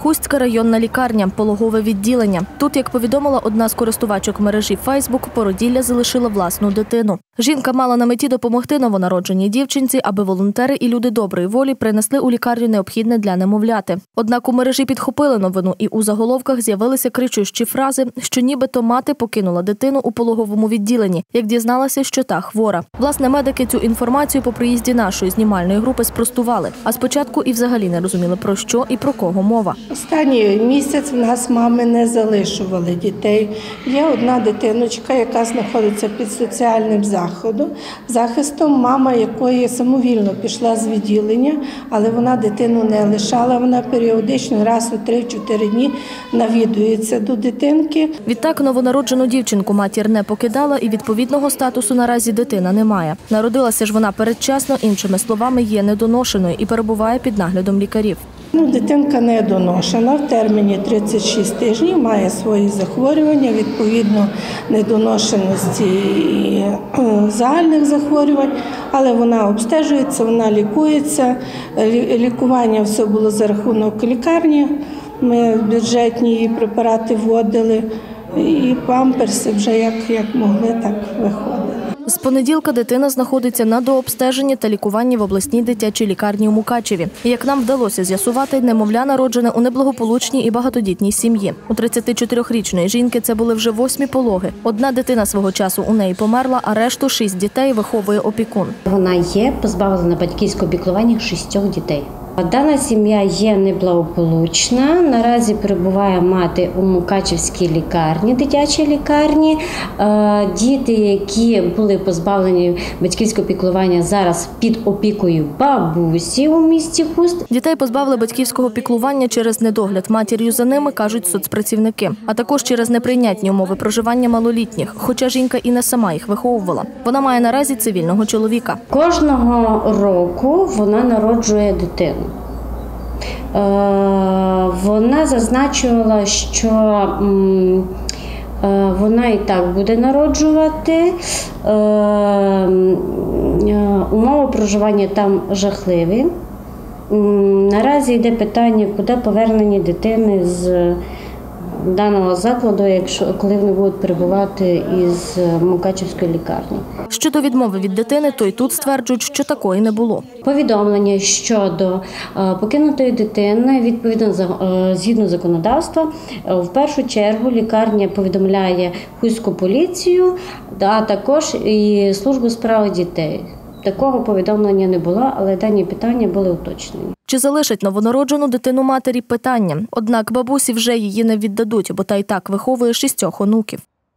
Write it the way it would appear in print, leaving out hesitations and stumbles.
Хустська районна лікарня, пологове відділення. Тут, як повідомила одна з користувачок мережі Фейсбук, породілля залишила власну дитину. Жінка мала на меті допомогти новонародженій дівчинці, аби волонтери і люди доброї волі принесли у лікарню необхідне для немовляти. Однак у мережі підхопили новину і у заголовках з'явилися кричущі фрази, що нібито мати покинула дитину у пологовому відділенні, як дізналася, що та хвора. Власне, медики цю інформацію по приїзді нашої знімальної групи спростували. А спочатку і взагалі не розуміли, про що і про кого мова. Останній місяць в нас мами не залишували дітей. Є одна дитиночка, яка знаходиться під соціальним захистом, мама якої самовільно пішла з відділення, але вона дитину не лишала, вона періодично раз у 3-4 дні навідується до дитинки. Відтак новонароджену дівчинку матір не покидала і відповідного статусу наразі дитина не має. Народилася ж вона передчасно, іншими словами, є недоношеною і перебуває під наглядом лікарів. Дитинка недоношена, в терміні 36 тижнів, має свої захворювання, відповідно недоношеності і загальних захворювань, але вона обстежується, вона лікується. Лікування все було за рахунок лікарні, ми бюджетні її препарати вводили, і памперси вже як могли, так виходили. З понеділка дитина знаходиться на дообстеженні та лікуванні в обласній дитячій лікарні у Мукачеві. І, як нам вдалося з'ясувати, немовля народжене у неблагополучній і багатодітній сім'ї. У 34-річної жінки це були вже 8 пологи. Одна дитина свого часу у неї померла, а решту 6 дітей виховує опікун. Вона є позбавлена батьківського піклування 6 дітей. Дана сім'я є неблагополучна. Наразі перебуває мати у Мукачевській лікарні, дитячій лікарні. Діти, які були позбавлені батьківського піклування, зараз під опікою бабусі у місті Хуст. Дітей позбавили батьківського піклування через недогляд матір'ю за ними, кажуть соцпрацівники. А також через неприйнятні умови проживання малолітніх, хоча жінка і не сама їх виховувала. Вона має наразі цивільного чоловіка. Кожного року вона народжує дитину. Вона зазначила, що вона і так буде народжувати. Умови проживання там жахливі. Наразі йде питання, куди повернення дитини з даного закладу, коли вони будуть перебувати із Мукачевської лікарні. Щодо відмови від дитини, то й тут стверджують, що такої не було. Повідомлення щодо покинутої дитини, відповідно згідно законодавства, в першу чергу лікарня повідомляє Хуську поліцію, а також і службу справ дітей. Такого повідомлення не було, але дані питання були уточнені. Чи залишать новонароджену дитину матері – питання. Однак бабусі вже її не віддадуть, бо та й так виховує 6 онуків.